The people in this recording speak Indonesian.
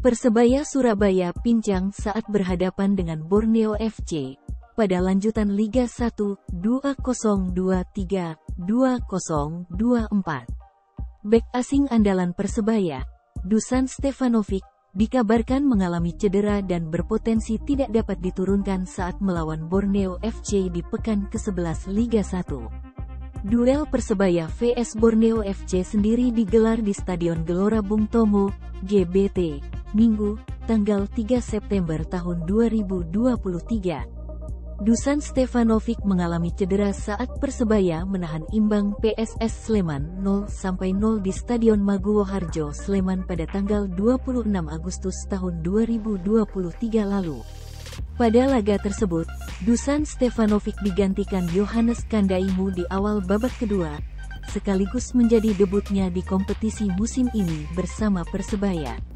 Persebaya Surabaya pincang saat berhadapan dengan Borneo FC pada lanjutan Liga 1 2023-2024. Bek asing andalan Persebaya, Dusan Stefanovic, dikabarkan mengalami cedera dan berpotensi tidak dapat diturunkan saat melawan Borneo FC di pekan ke-11 Liga 1. Duel Persebaya vs Borneo FC sendiri digelar di Stadion Gelora Bung Tomo, GBT, Minggu, tanggal 3 September tahun 2023. Dusan Stefanovic mengalami cedera saat Persebaya menahan imbang PSS Sleman 0-0 di Stadion Maguwo Harjo, Sleman pada tanggal 26 Agustus tahun 2023 lalu. Pada laga tersebut, Dusan Stefanovic digantikan Yohanes Kandaimu di awal babak kedua, sekaligus menjadi debutnya di kompetisi musim ini bersama Persebaya.